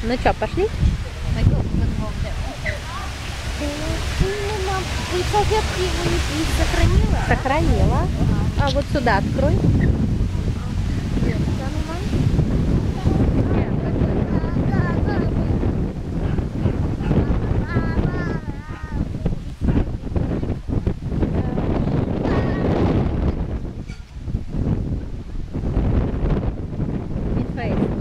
Ну что, пошли? Ты салфетки его не сохранила? Сохранила. А вот сюда открой. Face.